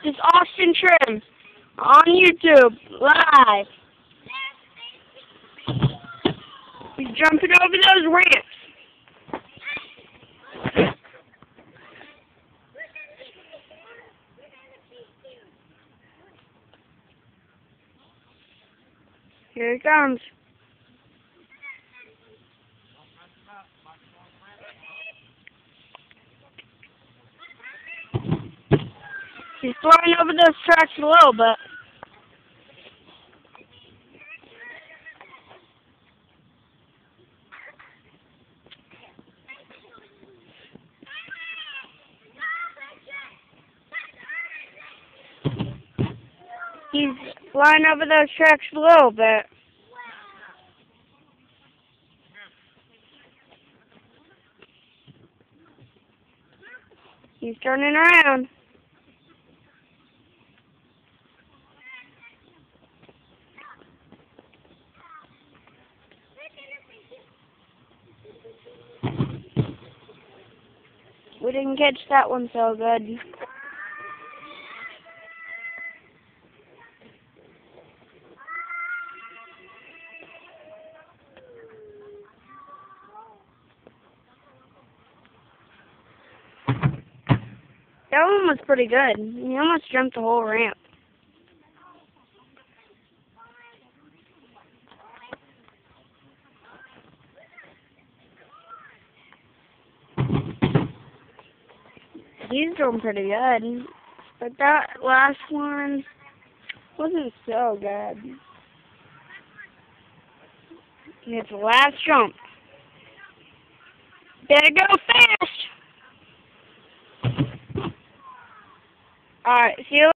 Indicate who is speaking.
Speaker 1: This is Austin Trim on YouTube, live. He's jumping over those ramps. Here he comes. He's flying over those tracks a little bit. He's flying over those tracks a little bit. He's turning around. We didn't catch that one so good. That one was pretty good. He almost jumped the whole ramp. He's doing pretty good. But that last one wasn't so good. It's the last jump. Better go fast! Alright, see you later.